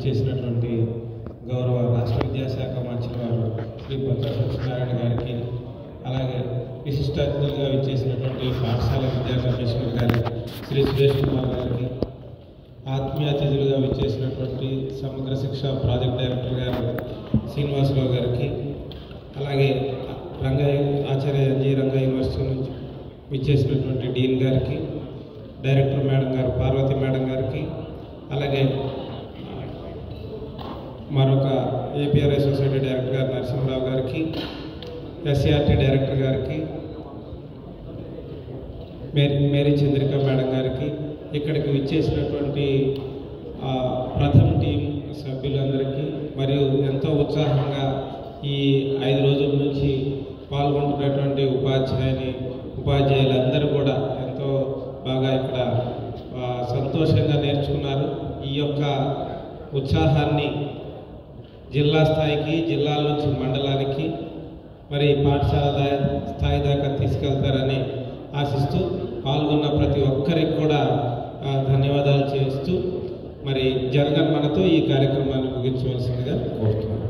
విచ్చేసినటువంటి గౌరవ రాష్ట్ర విద్యాశాఖ మంత్రి వారు శ్రీ బొత్స సత్యనారాయణ గారికి, అలాగే విశిష్ట అతిథులుగా విచ్చేసినటువంటి పాఠశాల విద్యా కమిషనర్ గారి శ్రీ సురేష్ కుమార్ గారికి, ఆత్మీయ అతిథులుగా విచ్చేసినటువంటి సమగ్ర శిక్ష ప్రాజెక్ట్ డైరెక్టర్ గారు శ్రీనివాసరావు గారికి, అలాగే ఆచార్య ఎన్జి రంగా యూనివర్సిటీ నుంచి విచ్చేసినటువంటి డీన్ గారికి, డైరెక్టర్ మేడం గారు పార్వతి మేడం గారికి, అలాగే మరొక ఏపీఆర్ఐ సొసైటీ డైరెక్టర్ గారు నరసింహరావు గారికి, ఎస్సీఆర్టీ డైరెక్టర్ గారికి, మేరీ చంద్రిక మేడం గారికి, ఇక్కడికి విచ్చేసినటువంటి ప్రథమ టీం సభ్యులందరికీ, మరియు ఎంతో ఉత్సాహంగా ఈ 5 రోజుల నుంచి పాల్గొంటున్నటువంటి ఉపాధ్యాయులందరూ కూడా ఎంతో బాగా ఇక్కడ సంతోషంగా నేర్చుకున్నారు. ఈ యొక్క ఉత్సాహాన్ని జిల్లా స్థాయికి, జిల్లాల నుంచి మండలానికి, మరి పాఠశాల స్థాయి దాకా తీసుకెళ్తారని ఆశిస్తూ పాల్గొన్న ప్రతి ఒక్కరికి కూడా ధన్యవాదాలు చేస్తూ మరి జనగణమనతో ఈ కార్యక్రమాన్ని ముగించవలసిందిగా కోరుతున్నాను.